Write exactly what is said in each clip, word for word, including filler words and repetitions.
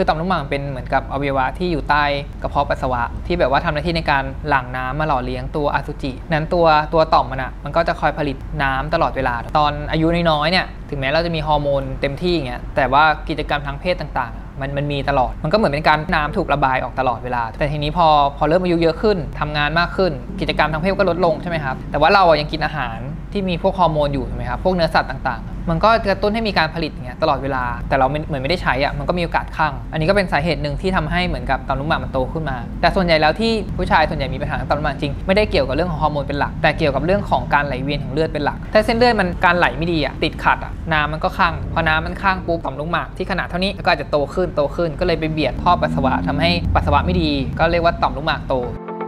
คือต่อมลูกหมากเป็นเหมือนกับอวัยวะที่อยู่ใต้กระเพาะปัสสาวะที่แบบว่าทำหน้าที่ในการหลั่งน้ำมาหล่อเลี้ยงตัวอสุจินั้นตัวตัวต่อมมันอ่ะมันก็จะคอยผลิตน้ำตลอดเวลาตอนอายุน้อยๆเนี่ยถึงแม้เราจะมีฮอร์โมนเต็มที่อย่างเงี้ยแต่ว่ากิจกรรมทางเพศต่างๆมันมันมีตลอดมันก็เหมือนเป็นการน้ำถูกระบายออกตลอดเวลาแต่ทีนี้พอพอเริ่มอายุเยอะขึ้นทำงานมากขึ้นกิจกรรมทางเพศก็ลดลงใช่ไหมครับแต่ว่าเรายังกินอาหารที่มีพวกฮอร์โมนอยู่ใช่ไหมครับพวกเนื้อสัตว์ต่างๆมันก็กระตุ้นให้มีการผลิตอย่างเงี้ยตลอดเวลาแต่เราเหมือนไม่ได้ใช้อ่ะมันก็มีโอกาสคั่งอันนี้ก็เป็นสาเหตุหนึ่งที่ทำให้เหมือนกับต่อมลูกหมากมันโตขึ้นมาแต่ส่วนใหญ่แล้วที่ผู้ชายส่วนใหญ่มีปัญหาต่อมลูกหมากจริงไม่ได้เกี่ยวกับเรื่องของฮอร์โมนเป็นหลักแต่เกี่ยวกับเรื่องของการไหลเวียนของเลือดเป็นหลักถ้าเส้นเลือดมันการไหลไม่ดีอ่ะติดขัดอ่ะน้ำมันก็คั่งพอน้ำมันคั่งปุ๊บต่อมลูกหมากที่ขนาดเท่านี้ก็อาจจะโตขึ้นโตขึ้นก็เลยไปเบียดท่อปัสสาวะทำให้ปัสสาวะไม่ดีก็เรียกว่าต่อมลูกหมากโต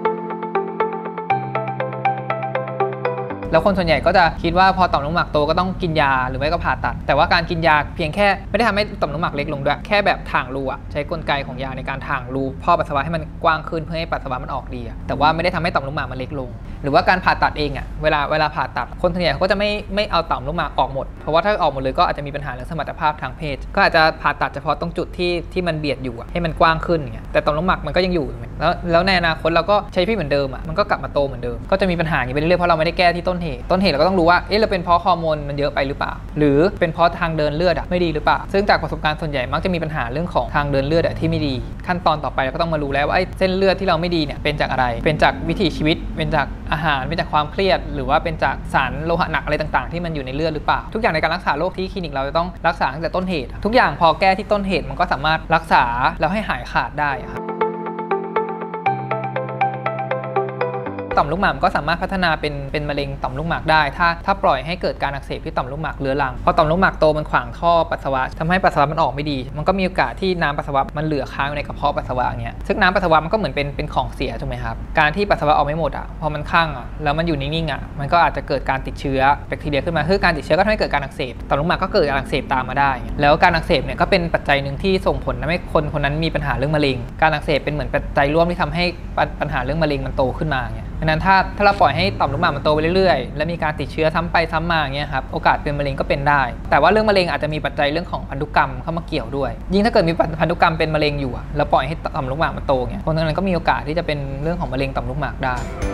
แล้วคนส่วนใหญ่ก็จะคิดว่าพอต่อมลูกหมากโตก็ต้องกินยาหรือไม่ก็ผ่าตัดแต่ว่าการกินยาเพียงแค่ไม่ได้ทำให้ต่อมลูกหมากเล็กลงด้วยแค่แบบถ่างรูอ่ะใช้กลไกของยาในการถ่างรูท่อปัสสาวะให้มันกว้างขึ้นเพื่อให้ปัสสาวะมันออกดีแต่ว่าไม่ได้ทำให้ต่อมลูกหมากมันเล็กลงหรือว่าการผ่าตัดเองอ่ะเวลาเวลาผ่าตัดคนส่วนใหญ่เขาก็จะไม่ไม่เอาต่อมลูกหมากออกหมดเพราะว่าถ้าออกหมดเลยก็อาจจะมีปัญหาเรื่องสมรรถภาพทางเพศก็อาจจะผ่าตัดเฉพาะตรงจุดที่ที่มันเบียดอยู่ให้มันกว้างขึ้นอย่างเงี้ยแต่ต่อมลูกหมากมันก็ยังอยู่แล้วแล้วในอนาคตเราก็ใช้ชีวิตเหมือนเดิมอ่ะมันก็กลับมาโตเหมือนเดิมก็จะมีปัญหาอย่างนี้ไปเรื่อยๆเพราะเราไม่ได้แก้ที่ต้นเหตุต้นเหตุเราก็ต้องรู้ว่าเอ๊ะเราเป็นเพราะฮอร์โมนมันเยอะไปหรือเปล่าหรือเป็นเพราะทางเดินเลือดอ่ะไม่ดีหรือเปล่าซึ่งจากประสบการณ์ส่วนใหญ่มักจะมีปัญหาเรื่องของทางเดินเลือดที่ไม่ดีขั้นตอนต่อไปเราก็ต้องมารู้แล้วว่าไอ้เส้นเลือดที่เราไม่ดีเนี่ยเป็นจากอะไรเป็นจากวิถีชีวิตเป็นจากอาหารเป็นจากความเครียดหรือว่าเป็นจากสารโลหะหนักอะไรต่างๆที่มันอยู่ในเลือดหรือเปล่าทุกอย่างในการรักษาโรคที่คลินิกเราจะต้องรักษาตั้งแต่ต้นเหตุทุกอย่างพอแก้ที่ต้นเหตุมันก็สามารถรักษาแล้วให้หายขาดได้ครับต่อมลูกหมากก็สามารถพัฒนาเป็นเป็นมะเร็งต่อมลูกหมากได้ถ้าถ้าปล่อยให้เกิดการอักเสบที่ต่อมลูกหมากเรื้อรังพอต่อมลูกหมากโตมันขวางท่อปัสสาวะทำให้ปัสสาวะมันออกไม่ดีมันก็มีโอกาสที่น้ำปัสสาวะมันเหลือค้างในกระเพาะปัสสาวะเงี้ยซึ่งน้ำปัสสาวะมันก็เหมือนเป็นเป็นของเสียถูกไหมครับการที่ปัสสาวะออกไม่หมดอ่ะพอมันคั่งอ่ะแล้วมันอยู่นิ่งๆอ่ะมันก็อาจจะเกิดการติดเชื้อแบคทีเรียขึ้นมาคือการติดเชื้อก็ทำให้เกิดการอักเสบต่อมลูกหมากก็เกิดการอักเสบตามมาได้แล้วการอักเสบเนี่ยก็เป็นปัจจัยหนึ่งที่ส่งผลทำให้คนคนนั้นมีปัญหาเรื่องมะเร็งการอักเสบเป็นเหมือนปัจจัยร่วมที่ทำให้ปัญหาเรื่องมะเร็งมันโตขึ้นมาเนี่ยดังนั้นถ้าถ้าเราปล่อยให้ต่อมลูกหมากมันโตไปเรื่อยๆและมีการติดเชื้อซ้ำไปซ้ำมาอย่างเงี้ยครับโอกาสเป็นมะเร็งก็เป็นได้แต่ว่าเรื่องมะเร็งอาจจะมีปัจจัยเรื่องของพันธุกรรมเข้ามาเกี่ยวด้วยยิ่งถ้าเกิดมีพันธุกรรมเป็นมะเร็งอยู่แล้วปล่อยให้ต่อมลูกหมากมันโตเงี้ยคนนั้นก็มีโอกาสที่จะเป็นเรื่องของมะเร็งต่อมลูกหมากได้